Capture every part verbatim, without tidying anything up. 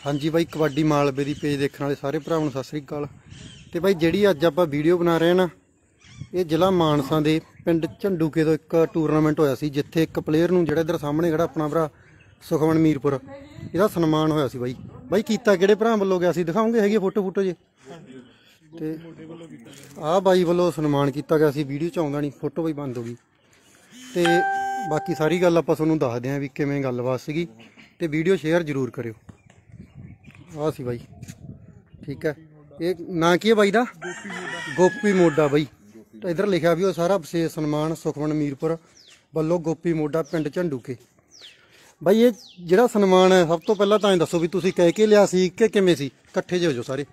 हाँ जी बाई कबड्डी मालवे दी पेज देखने वाले सारे भरावां नूं सत श्री अकाल। ते बाई जिहड़ी अज आपां वीडियो बना रहे हैं ना, ये जिला मानसा दे पिंड झंडूके तो एक टूरनामेंट होया सी, जिथे एक प्लेयर नूं जिहड़ा इधर सामने खड़ा अपना भरा सुखमन मीरपुर, इहदा सन्मान होया सी। बाई बाई कीता किहड़े भरा वल्लों गया सी, दिखाओगे हैगी फोटो फूटो जे? ते आ बाई वल्लों सन्मान किया गया सी, वीडियो च आउंदा नहीं, फोटो बाई बंद हो गई। ते बाकी सारी गल आपां तुहानूं दसदे आं भी किवें गलबात सीगी, ते वीडियो शेयर जरूर करियो। आ सी बाई, ठीक है। ये ना की है बाई दा? गोपी मोडा बाई। इधर लिखा भी वो सारा विशेष सन्मान सुखमन मीरपुर वल्लों गोपी मोडा पिंड झंडूके। बाई ये जिहड़ा सन्मान है सब तो पहला तां दसो भी तुसीं कह के लिया सी कि किवें सी? इकट्ठे जे हो जाओ सारे,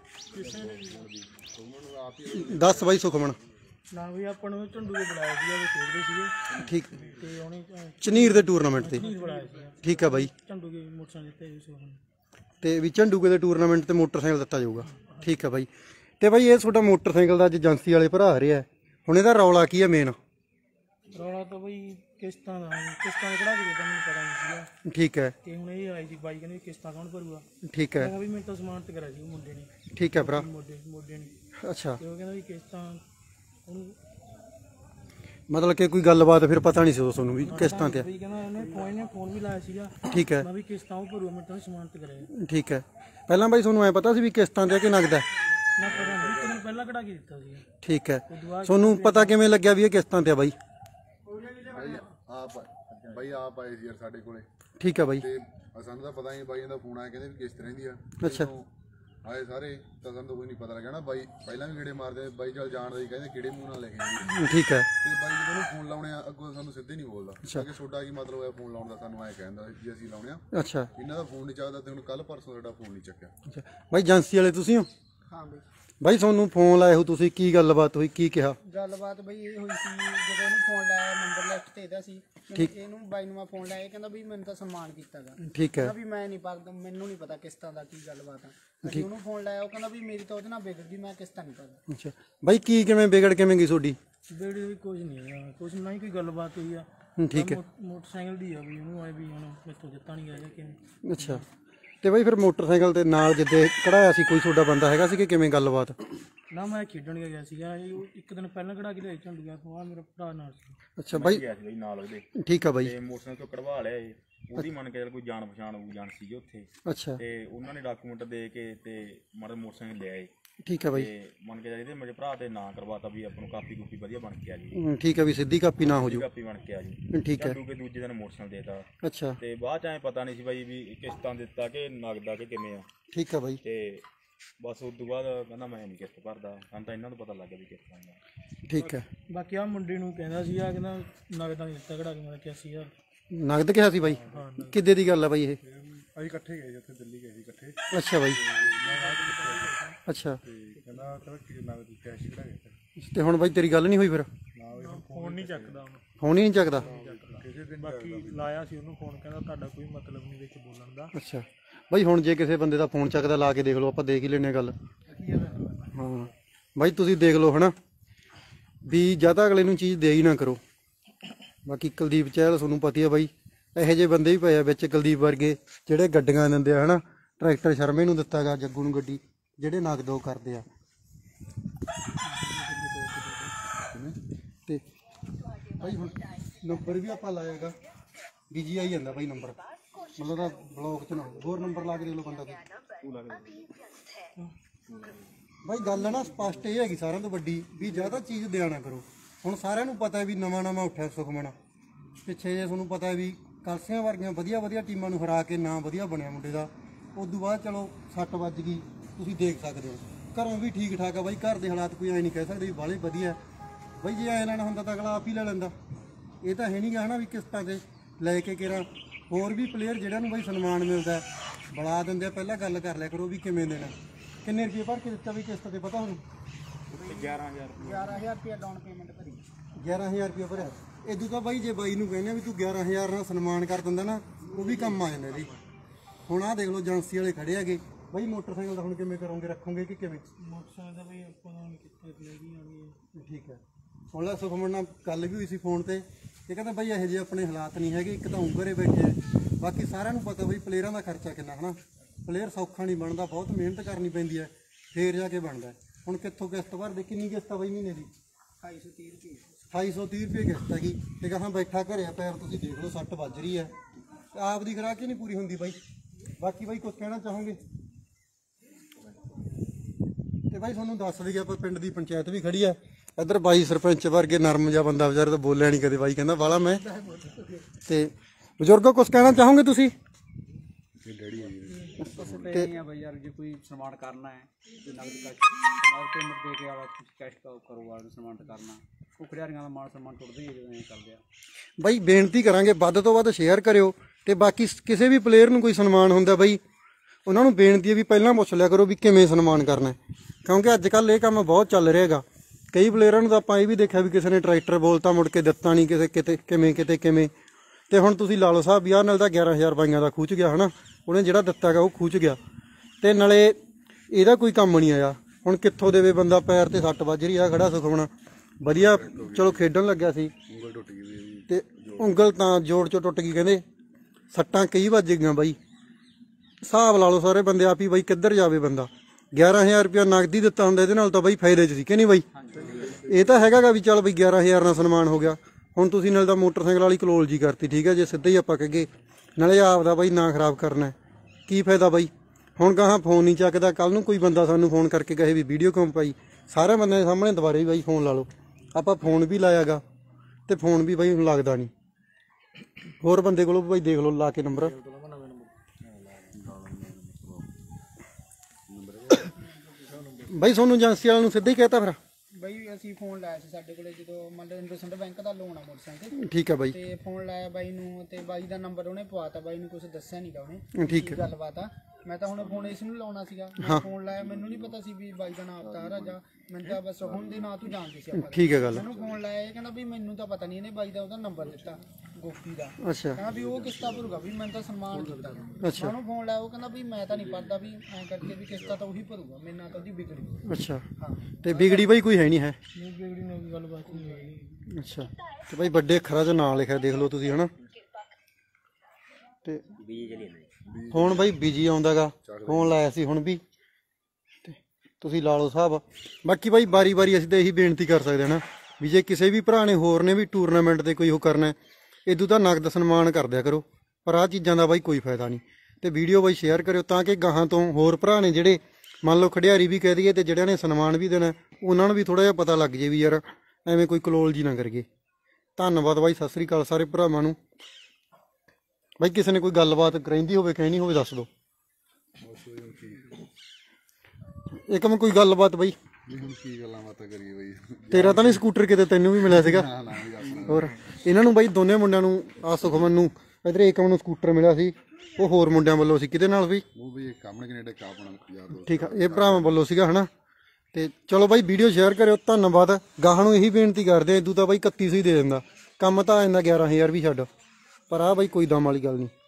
दस बाई सुखमन। ना भी ਆਪਾਂ ਨੂੰ ਝੰਡੂ ਦੇ ਬੁਲਾਇਆ ਸੀ, ਉਹ ਖੇਡਦੇ ਸੀਗੇ। ठीक ਤੇ ਉਹਨੇ ਝਨੀਰ ਦੇ ਟੂਰਨਾਮੈਂਟ ਤੇ ਬੁਲਾਇਆ ਸੀ। ठीक है बाई। ਝੰਡੂ ਦੇ ਮੋਟਰਸਾਈਕਲ ਦਿੱਤੇ ਸੀ ਉਹਨੂੰ, ਤੇ ਵੀ ਝੰਡੂਕੇ ਦੇ ਟੂਰਨਾਮੈਂਟ ਤੇ ਮੋਟਰਸਾਈਕਲ ਦਿੱਤਾ ਜਾਊਗਾ। ਠੀਕ ਹੈ ਬਾਈ। ਤੇ ਬਾਈ ਇਹ ਤੁਹਾਡਾ ਮੋਟਰਸਾਈਕਲ ਦਾ ਅੱਜ ਏਜੰਸੀ ਵਾਲੇ ਭਰਾ ਰਿਹਾ, ਹੁਣ ਇਹਦਾ ਰੌਲਾ ਕੀ ਹੈ ਮੇਨ? ਰੌਲਾ ਤਾਂ ਬਈ ਕਿਸ਼ਤਾਂ ਦਾ, ਕਿਸ਼ਤਾਂ ਦੇ ਕਢਾ ਕੇ ਦਿੱਤਾ, ਮੈਨੂੰ ਪਤਾ ਨਹੀਂ ਸੀਗਾ। ਠੀਕ ਹੈ। ਤੇ ਹੁਣ ਇਹ ਆਈ ਸੀ ਬਾਈ, ਕਹਿੰਦੇ ਕਿਸ਼ਤਾਂ ਕੌਣ ਭਰੂਗਾ? ਠੀਕ ਹੈ। ਮੈਂ ਵੀ ਮੈਨੂੰ ਤਾਂ ਸਮਾਨਤ ਕਰਿਆ ਸੀ ਉਹ ਮੁੰਡੇ ਨੇ। ਠੀਕ ਹੈ ਭਰਾ। ਮੋਢੇ ਮੋਢੇ ਨੇ। ਅੱਛਾ, ਤੇ ਉਹ ਕਹਿੰਦਾ ਵੀ ਕਿਸ਼ਤਾਂ ਉਹਨੂੰ मतलब कि कोई गलबात फिर पता नहीं सी ਤੁਹਾਨੂੰ ਵੀ ਕਿਸ਼ਤਾਂ ਤੇ? ਵੀ ਕਹਿੰਦਾ ਉਹਨੇ ਫੋਨ ਨੇ ਫੋਨ ਵੀ ਲਾਇਆ ਸੀਗਾ। ਠੀਕ ਹੈ। ਮੈਂ ਵੀ ਕਿਸ਼ਤਾਂ ਉਹ ਭਰੂਗਾ, ਮੈਂ ਤਾਂ ਸਮਾਨਤ ਕਰਿਆ। ਠੀਕ ਹੈ। ਪਹਿਲਾਂ ਬਾਈ ਤੁਹਾਨੂੰ ਐ ਪਤਾ ਸੀ ਵੀ ਕਿਸ਼ਤਾਂ ਤੇ ਕਿ ਨਗਦ ਹੈ? ਨਾ ਪਤਾ ਨਹੀਂ, ਇੱਕ ਦਿਨ ਪਹਿਲਾਂ ਕਢਾ ਕੇ ਦਿੱਤਾ ਸੀ। ਠੀਕ ਹੈ। ਤੁਹਾਨੂੰ ਪਤਾ ਕਿਵੇਂ ਲੱਗਿਆ ਵੀ ਇਹ ਕਿਸ਼ਤਾਂ ਤੇ ਆ ਬਾਈ? ਆਪ ਬਾਈ ਆਪ ਆਏ ਸੀ ਯਾਰ ਸਾਡੇ ਕੋਲੇ। ਠੀਕ ਹੈ ਬਾਈ। ਤੇ ਸਾਨੂੰ ਤਾਂ ਪਤਾ ਨਹੀਂ, ਬਾਈ ਦਾ ਫੋਨ ਆਇਆ ਕਹਿੰਦੇ ਵੀ ਕਿਸ਼ਤ ਰਹਿੰਦੀ ਆ। ਅੱਛਾ। ਆਏ ਸਾਰੇ ਤਾਂ ਸਾਨੂੰ ਤਾਂ ਕੋਈ ਨਹੀਂ ਪਤਾ ਲੱਗਿਆ ਨਾ। ਬਾਈ ਪਹਿਲਾਂ ਵੀ ਗੇੜੇ ਮਾਰਦੇ, ਬਾਈ ਚੱਲ ਜਾਣਦਾ ਸੀ, ਕਹਿੰਦੇ ਕਿਹੜੇ ਮੂੰਹ ਨਾਲ ਲੈ ਕੇ ਆਏ। ਠੀਕ ਹੈ। ਤੇ ਬਾਈ ਜਦੋਂ ਉਹਨੂੰ ਫੋਨ ਲਾਉਣੇ ਆ ਅੱਗੋਂ ਸਾਨੂੰ ਸਿੱਧੇ ਨਹੀਂ ਬੋਲਦਾ ਕਿ ਤੁਹਾਡਾ ਕੀ ਮਤਲਬ ਹੈ ਫੋਨ ਲਾਉਣ ਦਾ, ਸਾਨੂੰ ਐਂ ਕਹਿੰਦਾ ਜੀ ਅਸੀਂ ਲਾਉਣੇ ਆ। ਅੱਛਾ। ਇਹਨਾਂ ਦਾ ਫੋਨ ਨਹੀਂ ਚੱਕਦਾ, ਤੇ ਹੁਣ ਕੱਲ ਪਰਸੋਂ ਸਾਡਾ ਫੋਨ ਨਹੀਂ ਚੱਕਿਆ। ਅੱਛਾ ਬਾਈ, ਏਜੰਸੀ ਵਾਲੇ ਤੁਸੀਂ ਹੋ? ਹਾਂ ਬਈ। ਬਾਈ ਤੁਹਾਨੂੰ ਫੋਨ ਲਾਇਆ ਹੋ ਤੁਸੀਂ, ਕੀ ਗੱਲਬਾਤ ਹੋਈ, ਕੀ ਕਿਹਾ? ਗੱਲਬਾਤ ਬਈ ਇਹ ਹੋਈ ਸੀ, ਜਦੋਂ ਇਹਨੂੰ ਫੋਨ ਲਾਇਆ ਨੰਬਰ ਲਿਸਟ ਤੇ ਇਹਦਾ ਸੀ। ਇਹਨੂੰ ਬਾਈ ਨੂੰ ਮੈਂ ਫੋਨ ਲਾਇਆ, ਕਹਿੰਦਾ ਵੀ ਮੈਨੂੰ ਤਾਂ ਸਨਮਾਨ ਕੀਤਾ ਗਾ। ਠੀਕ ਹੈ। ਵੀ ਮੈਂ ਨਹੀਂ ਪੜਦਾ, ਮੈਨੂੰ ਨਹੀਂ ਪਤਾ ਕਿਸ਼ਤਾਂ ਦਾ ਕੀ ਗੱਲਬਾਤ ਆ। ਅਸੀਂ ਉਹਨੂੰ ਫੋਨ ਲਾਇਆ, ਉਹ ਕਹਿੰਦਾ ਵੀ ਮੇਰੀ ਤਾਂ ਉਹਦੇ ਨਾਲ ਵਿਗੜ ਗਈ, ਮੈਂ ਕਿਸ਼ਤਾਂ ਨਹੀਂ ਪੜਦਾ। ਅੱਛਾ ਬਾਈ, ਕੀ ਕਿਵੇਂ ਵਿਗੜ ਕਿਵੇਂ ਗਈ ਤੁਹਾਡੀ? ਬੇੜੀ ਵੀ ਕੁਝ ਨਹੀਂ ਹੈ, ਕੁਝ ਨਾ ਹੀ ਕੋਈ ਗੱਲਬਾਤ ਹੋਈ ਆ। ਠੀਕ ਹੈ। ਮੋਟਰਸਾਈਕਲ ਦੀ ਆ ਵੀ ਉਹਨੂੰ ਆਏ ਵੀ ਹੁਣ ਮੈਥੋਂ ਦਿੱਤਾ ਨਹੀਂ ਗਿਆ ਕਿਵੇਂ। ਅੱਛਾ। ਤੇ ਬਾਈ ਫਿਰ ਮੋਟਰਸਾਈਕਲ ਤੇ ਨਾਲ ਜਿੱਦੇ ਕਢਾਇਆ ਸੀ ਕੋਈ ਤੁਹਾਡਾ ਬੰਦਾ ਹੈਗਾ ਸੀ ਕਿ ਕਿਵੇਂ ਗੱਲਬਾਤ? ਨਾ ਮੈਂ ਖੇਡਣ ਗਿਆ ਸੀਗਾ, ਇੱਕ ਦਿਨ ਪਹਿਲਾਂ ਕਢਾ ਕੇ ਲਿਆਈ ਝੰਡੂਆ ਤੋਂ, ਆ ਮੇਰਾ ਭਰਾ ਨਾਲ ਸੀ। ਅੱਛਾ ਬਾਈ। ਗਿਆ ਸੀ ਨਾਲ ਉਹਦੇ। ਠੀਕ ਆ ਬਾਈ। ਤੇ ਮੋਟਰਸਾਈਕਲ ਤੋਂ ਕਢਵਾ ਲਿਆ ਇਹ, ਉਹਦੀ ਮੰਨ ਕੇ ਚੱਲ ਕੋਈ ਜਾਣ ਪਛਾਣ ਉਹ ਜਾਣ ਸੀਗੇ ਉੱਥੇ। ਅੱਛਾ। ਤੇ ਉਹਨਾਂ ਨੇ ਡਾਕੂਮੈਂਟ ਦੇ ਕੇ ਤੇ ਮਾੜਾ ਮੋਟਰਸਾਈਕਲ ਲਿਆ ਏ। ਠੀਕ ਹੈ ਬਾਈ। ਤੇ ਮੰਨ ਕੇ ਚੱਲ ਇਹਦੇ ਮੇਰੇ ਭਰਾ ਤੇ ਨਾਂ ਕਰਵਾਤਾ ਵੀ ਆਪਾਂ ਨੂੰ ਕਾਪੀ ਕੂਪੀ ਵਧੀਆ ਬਣ ਕੇ ਆ ਜੀ। ਠੀਕ ਹੈ ਵੀ ਸਿੱਧੀ ਕਾਪੀ ਨਾ ਹੋ ਜੂ। ਕਾਪੀ ਬਣ ਕੇ ਆ ਜੀ। ਠੀਕ ਹੈ। ਦੂਜੇ ਦੂਜੇ ਦਿਨ ਮੋਟਰਸਾਈਕਲ ਦੇਤਾ। ਅੱਛਾ। ਤੇ ਬਾਅਦ ਚ ਐ ਪਤਾ ਨਹੀਂ ਸੀ ਬਾਈ ਵੀ ਕਿਸ਼ਤਾਂ ਦਿੱਤਾ ਕਿ ਨਗਦਾ ਕਿ ਕਿਵੇਂ ਆ। ਠੀਕ ਹੈ ਬਾਈ। ਤੇ ਬਸ ਉਸ ਤੋਂ ਬਾਅਦ ਕਹਿੰਦਾ ਮੈਂ ਨਹੀਂ ਕਿਸ਼ਤ ਭਰਦਾ, ਸਾਨੂੰ ਤਾਂ ਇਹਨਾਂ ਨੂੰ ਪਤਾ ਲੱਗ ਗਿਆ ਵੀ ਕਿਸ਼ਤਾਂ ਦਾ। ਠੀਕ ਹੈ। ਬਾਕੀ ਆ ਮੁੰਡੇ ਨੂੰ ਕਹਿੰਦਾ ਸੀ, ਆ ਕਹਿੰਦਾ ਨਗਦਾਂ ਨਹੀਂ ਦਿੱਤਾ ਕਢਾ ਕੇ, ਮੈਂ ਕਿਹਾ ਸੀ ਯਾਰ ਨਗਦ ਕਿਹਾ ਸੀ ਬਾਈ? ਕਿੱਦੇ ਦੀ ਗੱਲ ਆ ਬਾਈ ਇਹ? ਅਸੀਂ ਇਕੱਠੇ ਗਏ ਸੀ ਉੱਥੇ, ਦਿੱਲੀ ਗਏ ਸੀ ਇਕੱਠੇ। ਅੱਛਾ ਬਾਈ। ਅੱਛਾ। ਕਹਿੰਦਾ ਕਹਿੰਦਾ ਨਗਦ ਕੈਸ਼ ਕਢਾ ਗਿਆ। ਤੇ ਹੁਣ ਬਾਈ ਤੇਰੀ ਗੱਲ ਨਹੀਂ ਹੋਈ ਫਿਰ? ਫੋਨ ਨਹੀਂ ਚੱਕਦਾ, ਫੋਨ ਹੀ ਨਹੀਂ ਚੱਕਦਾ? ਕਿਸੇ ਦਿਨ ਬਾਕੀ ਲਾਇਆ ਸੀ ਉਹਨੂੰ ਫੋਨ, ਕਹਿੰਦਾ ਤੁਹਾਡਾ ਕੋਈ ਮਤਲਬ ਨਹੀਂ ਵਿੱਚ ਬੋਲਣ ਦਾ। ਅੱਛਾ ਬਾਈ, ਹੁਣ ਜੇ ਕਿਸੇ ਬੰਦੇ ਦਾ ਫੋਨ ਚੱਕਦਾ ਲਾ ਕੇ ਦੇਖ ਲਓ, ਆਪਾਂ ਦੇਖ ਹੀ ਲੈਣੇ ਗੱਲ। ਹਾਂ ਬਾਈ ਤੁਸੀਂ ਦੇਖ ਲਓ ਹਨਾ, ਵੀ ਜਾਂ ਤਾਂ ਅਗਲੇ ਨੂੰ ਚੀਜ਼ ਦੇ ਹੀ ਨਾ ਕਰੋ। ਬਾਕੀ ਕੁਲਦੀਪ ਚਹਿਲ ਤੁਹਾਨੂੰ ਪਤਾ ਹੀ ਆ ਬਾਈ, ਇਹੋ ਜਿਹੇ ਬੰਦੇ ਵੀ ਪਏ ਆ ਵਿੱਚ ਕੁਲਦੀਪ ਵਰਗੇ, ਜਿਹੜੇ ਗੱਡੀਆਂ ਦਿੰਦੇ ਆ ਹਨਾ। ਟਰੈਕਟਰ ਸ਼ਰਮੇ ਨੂੰ ਦਿੱਤਾ ਗਾ, ਜੱਗੂ ਨੂੰ ਗੱਡੀ, ਜਿਹੜੇ ਨਗਦ ਉਹ ਕਰਦੇ ਆ। ਤੇ ਬਾਈ ਹੁਣ ਨੰਬਰ ਵੀ ਆਪਾਂ ਲਾਇਆਗਾ, ਬਿਜੀ ਆਈ ਜਾਂਦਾ ਬਾਈ ਨੰਬਰ, ਮਤਲਬ ਤਾਂ ਬਲੌਕ ਚ ਨਾ ਹੋਰ ਨੰਬਰ ਲਾ ਕੇ ਦੇਖ ਲਓ ਬੰਦਾ ਕੋਈ। ਬਾਈ ਗੱਲ ਨਾ ਸਪਸ਼ਟ ਇਹ ਹੈਗੀ ਸਾਰਿਆਂ ਤੋਂ ਵੱਡੀ, ਵੀ ਜ਼ਿਆਦਾ ਚੀਜ਼ ਦਿਆ ਨਾ ਕਰੋ। ਹੁਣ ਸਾਰਿਆਂ ਨੂੰ ਪਤਾ ਵੀ ਨਵਾਂ ਨਵਾਂ ਉੱਠਿਆ ਸੁਖਮਨ, ਪਿੱਛੇ ਜੇ ਤੁਹਾਨੂੰ ਪਤਾ ਵੀ ਕਲਸੀਆਂ ਵਰਗੀਆਂ ਵਧੀਆ ਵਧੀਆ ਟੀਮਾਂ ਨੂੰ ਹਰਾ ਕੇ ਨਾਂ ਵਧੀਆ ਬਣਿਆ ਮੁੰਡੇ ਦਾ। ਉਸ ਤੋਂ ਬਾਅਦ ਚਲੋ ਸੱਟ ਵੱਜ ਗਈ, ਤੁਸੀਂ ਦੇਖ ਸਕਦੇ ਹੋ। ਘਰੋਂ ਵੀ ਠੀਕ ਠਾਕ ਆ ਬਾਈ, ਘਰ ਦੇ ਹਾਲਾਤ ਕੋਈ ਐ ਨਹੀਂ ਕਹਿ ਸਕਦੇ ਵੀ ਬਾਹਲੇ ਵਧੀਆ ਬਾਈ। ਜੇ ਐ ਲੈਣਾ ਹੁੰਦਾ ਤਾਂ ਅਗਲਾ ਆਪ ਹੀ ਲੈ ਲੈਂਦਾ। ਇਹ ਤਾਂ ਹੈ ਨਹੀਂ ਗਾ ਹਨਾ ਵੀ ਕਿਸ਼ਤਾਂ ਤੇ ਲੈ ਕੇ ਕਿਹੜਾ। ਹੋਰ ਵੀ ਪਲੇਅਰ ਜਿਹੜਿਆਂ ਨੂੰ ਬਾਈ ਸਨਮਾਨ ਮਿਲਦਾ ਬੁਲਾ ਦਿੰਦੇ ਆ, ਪਹਿਲਾਂ ਗੱਲ ਕਰ ਲਿਆ ਕਰੋ ਵੀ ਕਿਵੇਂ ਦੇਣਾ। ਕਿੰਨੇ ਰੁਪਏ ਭਰ ਕੇ ਦਿੱਤਾ ਵੀ ਕਿਸ਼ਤ ਤੇ ਪਤਾ ਹੁਣ? ਗਿਆਰਾਂ ਹਜ਼ਾਰ ਗਿਆਰਾਂ ਹਜ਼ਾਰ ਰੁਪਇਆ ਡਾਊਨ ਪੇਮੈਂਟ ਭਰੀ। ਗਿਆਰਾਂ ਹਜ਼ਾਰ ਰੁਪਇਆ ਭਰਿਆ। ਇਦੋਂ ਤਾਂ ਬਾਈ ਜੇ ਬਾਈ ਨੂੰ ਕਹਿੰਦੇ ਵੀ ਤੂੰ ਗਿਆਰਾਂ ਹਜ਼ਾਰ ਨਾਲ ਸਨਮਾਨ ਕਰ ਦਿੰਦਾ ਨਾ, ਉਹ ਵੀ ਕੰਮ ਆ ਜਾਂਦਾ ਇਹਦੀ। ਹੁਣ ਆਹ ਦੇਖ ਲਓ ਏਜੰਸੀ ਵਾਲੇ ਖੜੇ ਹੈਗੇ ਬਾਈ। ਮੋਟਰਸਾਈਕਲ ਦਾ ਹੁਣ ਕਿਵੇਂ ਕਰੋਗੇ, ਰੱਖੋਗੇ ਕਿ ਕਿਵੇਂ? ਮੋਟਰਸਾਈਕਲ ਦਾ ਬਈ ਆਪਾਂ ਨੂੰ ਕਿੱਥੇ ਲੈਣੀ ਆ। ਠੀਕ ਹੈ। ਹੁਣ ਲੈ ਸੁਖਮਨ ਨਾਲ ਗੱਲ ਵੀ ਹੋਈ ਸੀ ਫੋਨ ਤੇ, ਇਹ ਕਹਿੰਦਾ ਬਾਈ ਇਹੋ ਜਿਹੇ ਆਪਣੇ ਹਾਲਾਤ ਨਹੀਂ ਹੈਗੇ, ਇੱਕ ਤਾਂ ਉਂਗਰੇ ਬੈਠੇ ਆ, ਬਾਕੀ ਸਾਰਿਆਂ ਨੂੰ ਪਤਾ ਬਈ ਪਲੇਅਰਾਂ ਦਾ ਖਰਚਾ ਕਿੰਨਾ ਹਨਾ। ਪਲੇਅਰ ਸੌਖਾ ਨਹੀਂ ਬਣਦਾ, ਬਹੁਤ ਮਿਹਨਤ ਕਰਨੀ ਪੈਂਦੀ ਹੈ ਫੇਰ ਜਾ ਕੇ ਬਣਦਾ ਹੈ। ਹੁਣ ਕਿੱਥੋਂ ਕਿਸ਼ਤ ਭਰਦੇ, ਕਿੰਨੀ ਕਿਸ਼ਤ ਆ ਬਾਈ ਮਹੀਨੇ ਦੀ? ਅਠਾਈ ਸੌ ਤੀਹ ਰੁਪਏ ਅਠਾਈ ਸੌ ਤੀਹ ਰੁਪਏ ਕਿਸ਼ਤ ਹੈਗੀ ਤੇ ਕਹਾਂ ਬੈਠਾ ਘਰੇ ਆ, ਪੈਰ ਤੁਸੀਂ ਦੇਖ ਲਓ ਸੱਟ ਵੱਜ ਰਹੀ ਹੈ, ਆਪ ਦੀ ਖੁਰਾਕ ਹੀ ਨਹੀਂ ਪੂਰੀ ਹੁੰਦੀ ਬਾਈ। ਬਾਕੀ ਬਾਈ ਕੁਝ ਕਹਿਣਾ ਚਾਹੋਗੇ? ਤੇ ਬਾਈ ਤੁਹਾਨੂੰ ਦੱਸ ਦਈਏ ਆਪਾਂ ਪਿੰਡ ਦੀ ਪੰਚਾਇਤ ਵੀ ਖੜੀ ਹੈ, ਇੱਧਰ ਬਾਈ ਸਰਪੰਚ ਵਰਗੇ ਨਰਮ ਜਿਹਾ ਬੰਦਾ ਵਿਚਾਰਾ ਤਾਂ ਬੋਲਿਆ ਨਹੀਂ ਕਦੇ, ਬਾਈ ਕਹਿੰਦਾ ਵਾਲਾ ਮੈਂ। ਤੇ ਬਜ਼ੁਰਗੋ ਕੁਝ ਕਹਿਣਾ ਚਾਹੋਗੇ ਤੁਸੀਂ? ਕੁਛ ਤੇ ਨਹੀਂ ਆ ਬਈ ਯਾਰ, ਜੇ ਕੋਈ ਸਨਮਾਨ ਕਰਨਾ ਹੈ ਤੇ ਨਗਦ ਕੈਸ਼ ਨਗਦ ਪੇਮੈਂਟ ਦੇ ਕੇ ਵਾਲਾ ਕੈਸ਼ ਕਰੋ ਵਾਲਾ ਸਨਮਾਨ ਕਰਨਾ, ਉਹ ਖਿਡਾਰੀਆਂ ਦਾ ਮਾਣ ਸਨਮਾਨ ਟੁੱਟਦਾ ਹੀ ਹੈ ਜਦੋਂ ਇਹ ਕਰਦੇ ਆ। ਬਾਈ ਬੇਨਤੀ ਕਰਾਂਗੇ ਵੱਧ ਤੋਂ ਵੱਧ ਸ਼ੇਅਰ ਕਰਿਓ, ਤੇ ਬਾਕੀ ਕਿਸੇ ਵੀ ਪਲੇਅਰ ਨੂੰ ਕੋਈ ਸਨਮਾਨ ਹੁੰਦਾ ਬਾਈ ਉਹਨਾਂ ਨੂੰ ਬੇਨਤੀ ਹੈ ਵੀ ਪਹਿਲਾਂ ਪੁੱਛ ਲਿਆ ਕਰੋ ਵੀ ਕਿਵੇਂ ਸਨਮਾਨ ਕਰਨਾ ਹੈ, ਕਿਉਂਕਿ ਅੱਜ ਕੱਲ੍ਹ ਇਹ ਕੰਮ ਬਹੁਤ ਚੱਲ ਰਿਹਾ ਹੈਗਾ। ਕਈ ਪਲੇਅਰਾਂ ਨੂੰ ਤਾਂ ਆਪਾਂ ਇਹ ਵੀ ਦੇਖਿਆ ਵੀ ਕਿਸੇ ਨੇ ਟਰੈਕਟਰ ਬੋਲਤਾ ਮੁੜ ਕੇ ਦਿੱਤਾ ਨਹੀਂ, ਕਿਸੇ ਕਿਤੇ ਕਿਵੇਂ ਕਿਤੇ ਕਿਵੇਂ। ਤੇ ਹੁਣ ਤੁਸੀਂ ਲਾ ਲਓ ਸਾਹਿਬ ਵਿਆਹ ਨਾਲ ਤਾਂ ਗਿਆਰਾਂ ਹਜ਼ਾਰ ਬਾਈਆਂ ਦਾ ਖੂਚ ਗਿਆ, ਹੈ ਨਾ, ਉਹਨੇ ਜਿਹੜਾ ਦਿੱਤਾ ਗਾ ਉਹ ਖੂਚ ਗਿਆ, ਤੇ ਨਾਲੇ ਇਹਦਾ ਕੋਈ ਕੰਮ ਨਹੀਂ ਆਇਆ। ਹੁਣ ਕਿੱਥੋਂ ਦੇਵੇ ਬੰਦਾ, ਪੈਰ ਤੇ ਸੱਟ ਵੱਜ ਰਹੀ ਆ, ਖੜਾ ਸੁਖਮਣਾ ਵਧੀਆ ਚਲੋ ਖੇਡਣ ਲੱਗਿਆ ਸੀ ਤੇ ਉਂਗਲ ਤਾਂ ਜੋੜ ਚੋਂ ਟੁੱਟ ਗਈ, ਕਹਿੰਦੇ ਸੱਟਾਂ ਕਈ ਵੱਜ ਗਈਆਂ ਬਾਈ। ਹਿਸਾਬ ਲਾ ਲਓ ਸਾਰੇ ਬੰਦੇ ਆਪ ਹੀ ਬਾਈ, ਕਿੱਧਰ ਜਾਵੇ ਬੰਦਾ। ਗਿਆਰਾਂ ਹਜ਼ਾਰ ਰੁਪਇਆ ਨਗਦੀ ਦਿੱਤਾ ਹੁੰਦਾ, ਇਹਦੇ ਨਾਲ ਤਾਂ ਬਾਈ ਫਾਇਦੇ 'ਚ ਸੀ ਕਿ ਨਹੀਂ ਬਾਈ? ਇਹ ਤਾਂ ਹੈਗਾ ਗਾ ਵੀ ਚੱਲ ਬਈ ਗਿਆਰਾਂ ਹਜ਼ਾਰ ਨਾਲ ਸਨਮਾਨ ਹੋ ਗਿਆ। ਹੁਣ ਤੁਸੀਂ ਨਾਲ ਤਾਂ ਮੋਟਰਸਾਈਕਲ ਵਾਲੀ ਕਲੋਲ ਜੀ ਕਰਤੀ, ਠੀਕ ਹੈ, ਜੇ ਸਿੱਧਾ ਹੀ ਆਪਾਂ ਕਹੀਏ, ਨਾਲੇ ਆਪ ਦਾ ਬਾਈ ਨਾਂ ਖਰਾਬ ਕਰਨਾ, ਕੀ ਫਾਇਦਾ ਬਾਈ? ਹੁਣ ਗਾਹਾਂ ਫੋਨ ਨਹੀਂ ਚੱਕਦਾ, ਕੱਲ ਨੂੰ ਕੋਈ ਬੰਦਾ ਸਾਨੂੰ ਫੋਨ ਕਰਕੇ ਕਹੇ ਵੀ ਵੀਡੀਓ ਕਿਉਂ ਪਾਈ, ਸਾਰੇ ਬੰਦੇ ਦੇ ਸਾਹਮਣੇ ਦੁਬਾਰੇ ਵੀ ਬਾਈ ਫੋਨ ਲਾ ਲਓ। ਆਪਾਂ ਫੋਨ ਵੀ ਲਾਇਆ ਗਾ ਤੇ ਫੋਨ ਵੀ ਬਾਈ ਲੱਗਦਾ ਨਹੀਂ, ਹੋਰ ਬੰਦੇ ਕੋਲੋਂ ਬਾਈ ਦੇਖ ਲਓ ਲਾ ਕੇ ਨੰਬਰ। ਬਾਈ ਤੁਹਾਨੂੰ ਏਜੰਸੀ ਵਾਲਿਆਂ ਨੂੰ ਸਿੱਧਾ ਹੀ ਕਹਿਤਾ ਫਿਰ? ਬਈ ਅਸੀਂ ਫੋਨ ਲਾਇਆ ਸੀ ਸਾਡੇ ਕੋਲੇ, ਜਦੋਂ ਮਤਲਬ ਇੰਡਸਇੰਡ ਬੈਂਕ ਦਾ ਲੋਨ ਆ ਮੋਟਰਸਾਈਕਲ ਠੀਕ ਹੈ ਬਾਈ, ਤੇ ਫੋਨ ਲਾਇਆ ਬਾਈ ਨੂੰ, ਤੇ ਬਾਈ ਦਾ ਨੰਬਰ ਉਹਨੇ ਪਵਾਤਾ, ਬਾਈ ਨੂੰ ਕੁਝ ਦੱਸਿਆ ਨਹੀਂਗਾ ਉਹਨੇ ਠੀਕ ਹੈ। ਗੱਲਬਾਤ ਆ, ਮੈਂ ਤਾਂ ਹੁਣ ਫੋਨ ਇਸ ਨੂੰ ਲਾਉਣਾ ਸੀਗਾ, ਮੈਂ ਫੋਨ ਲਾਇਆ, ਮੈਨੂੰ ਨਹੀਂ ਪਤਾ ਸੀ ਵੀ ਬਾਈ ਦਾ ਨਾਮ ਅਵਤਾਰ ਆ, ਜਾਂ ਮੈਨੂੰ ਤਾਂ ਬਸ ਹੁਣ ਦੇ ਨਾਂ ਤੋਂ ਜਾਣਦੇ ਸੀ ਆਪਾਂ। ਠੀਕ ਹੈ ਗੱਲ। ਮੈਨੂੰ ਫੋਨ ਲਾਇਆ, ਇਹ ਕਹਿੰਦਾ ਵੀ ਮੈਨੂੰ ਤਾਂ ਪਤਾ ਨਹੀਂ, ਇਹਨੇ ਬਾਈ ਦਾ ਉਹਦਾ ਨੰਬਰ ਦਿੱਤਾ ਗੋਪੀ ਦਾ, ਅੱਛਾ ਕਹਿੰਦਾ ਵੀ ਉਹ ਕਿਸ਼ਤਾ ਭਰੂਗਾ, ਵੀ ਮੈਨੂੰ ਤਾਂ ਸਨਮਾਨ ਕੀਤਾ। ਅੱਛਾ ਉਹਨੂੰ ਫੋਨ ਲਾਇਆ, ਉਹ ਕਹਿੰਦਾ ਵੀ ਮੈਂ ਤਾਂ ਨਹੀਂ ਪੜਦਾ, ਵੀ ਐਂ ਕਰਕੇ ਵੀ ਕਿਸ਼ਤਾ ਤਾਂ ਉਹੀ ਭਰੂਗਾ, ਮੇਰੇ ਨਾਲ ਤਾਂ ਉਹਦੀ ਵਿਗੜੀ। ਅੱਛਾ ਹਾਂ ਤੇ ਵਿਗੜੀ ਬਾਈ ਕੋਈ ਹੈ ਨਹੀਂ ਹੈ? ਨਹੀਂ ਵਿਗੜੀ ਨਾਲ ਵੀ ਗੱਲਬਾਤ ਨਹੀਂ ਹੋਈ। ਅੱਛਾ ਤੇ ਬਾਈ ਵੱਡੇ ਅੱਖਰਾਂ 'ਚ ਨਾਂ ਲਿਖਿਆ ਦੇਖ ਲਓ ਤੁਸੀਂ, ਹਨਾ। ਤੇ ਹੁਣ ਬਾਈ ਬਿਜੀ ਆਉਂਦਾਗਾ, ਫੋਨ ਲਾਇਆ ਸੀ ਹੁਣ ਵੀ, ਤੇ ਤੁਸੀਂ ਲਾ ਲਓ ਹਿਸਾਬ। ਬਾਕੀ ਬਾਈ ਵਾਰੀ ਵਾਰੀ ਅਸੀਂ ਤਾਂ ਇਹੀ ਬੇਨਤੀ ਕਰ ਸਕਦੇ ਹਾਂ ਨਾ ਵੀ ਜੇ ਕਿਸੇ ਵੀ ਭਰਾ ਨੇ ਹੋਰ ਨੇ ਵੀ ਟੂਰਨਾਮੈਂਟ ਤੇ ਕੋਈ ਉਹ ਕਰਨਾ, ਇਦੋਂ ਤਾਂ ਨਗਦ ਸਨਮਾਨ ਕਰ ਦਿਆ ਕਰੋ, ਪਰ ਆਹ ਚੀਜ਼ਾਂ ਦਾ ਬਾਈ ਕੋਈ ਫਾਇਦਾ ਨਹੀਂ। ਤੇ ਵੀਡੀਓ ਬਾਈ ਸ਼ੇਅਰ ਕਰਿਓ ਤਾਂ ਕਿ ਗਾਹਾਂ ਤੋਂ ਹੋਰ ਭਰਾ ਨੇ ਜਿਹੜੇ ਮੰਨ ਲਓ ਖਿਡਾਰੀ ਵੀ ਕਹਿ ਦਈਏ ਤੇ ਜਿਹੜਿਆਂ ਨੇ ਸਨਮਾਨ ਵੀ ਦੇਣਾ, ਉਹਨਾਂ ਨੂੰ ਵੀ ਥੋੜ੍ਹਾ ਜਿਹਾ ਪਤਾ ਲੱਗ ਜੇ ਵੀ ਯਾਰ ਐਵੇਂ ਕੋਈ ਕਲੋਲ ਜੀ ਨਾ ਕਰੀਏ। ਧੰਨਵਾਦ ਬਾਈ, ਸਤਿ ਸ੍ਰੀ ਅਕਾਲ ਸਾਰੇ ਭਰਾਵਾਂ ਨੂੰ। ਬਾਈ ਕਿਸੇ ਨੇ ਕੋਈ ਗੱਲਬਾਤ ਰਹਿੰਦੀ ਹੋਵੇ, ਕਹਿਣੀ ਹੋਵੇ ਦੱਸ ਦਿਓ। ਇੱਕ ਮੈਂ ਕੋਈ ਗੱਲਬਾਤ ਬਾਈ, ਕੀ ਗੱਲਾਂ ਬਾਤਾਂ ਕਰੀਏ ਬਾਈ? ਤੇਰਾ ਤਾਂ ਨਹੀਂ ਸਕੂਟਰ ਕਿਤੇ ਤੈਨੂੰ ਵੀ ਮਿਲਿਆ ਸੀਗਾ? ਹੋਰ ਇਹਨਾਂ ਨੂੰ ਬਾਈ ਦੋਨੇ ਮੁੰਡਿਆਂ ਨੂੰ, ਆ ਸੁਖਮਨ ਨੂੰ ਇਧਰ ਏਕਮ ਨੂੰ ਸਕੂਟਰ ਮਿਲਿਆ ਸੀ, ਉਹ ਹੋਰ ਮੁੰਡਿਆਂ ਵੱਲੋਂ ਸੀ, ਕਿਹਦੇ ਨਾਲ ਵੀ? ਉਹ ਵੀ ਇੱਕ ਆਪਣੇ ਕੈਨੇਡਾ ਕਾ ਆਪਣਾ ਯਾਰ ਦੋਸਤ। ਠੀਕ ਆ, ਇਹ ਭਰਾਵਾਂ ਵੱਲੋਂ ਸੀਗਾ, ਹਨਾ। ਤੇ ਚਲੋ ਬਾਈ ਵੀਡੀਓ ਸ਼ੇਅਰ ਕਰਿਓ, ਧੰਨਵਾਦ। ਗਾਹਾਂ ਨੂੰ ਇਹੀ ਬੇਨਤੀ ਕਰਦੇ ਆ, ਇਦੋਂ ਤਾਂ ਬਾਈ ਇਕੱਤੀ ਸੌ ਹੀ ਦੇ ਦਿੰਦਾ, ਕੰਮ ਤਾਂ ਆ ਜਾਂਦਾ ਗਿਆਰਾਂ ਹਜ਼ਾਰ ਵੀ ਛੱਡ, ਪਰ ਆ ਬਾਈ ਕੋਈ ਦਮ ਵਾਲੀ ਗੱਲ ਨਹੀਂ।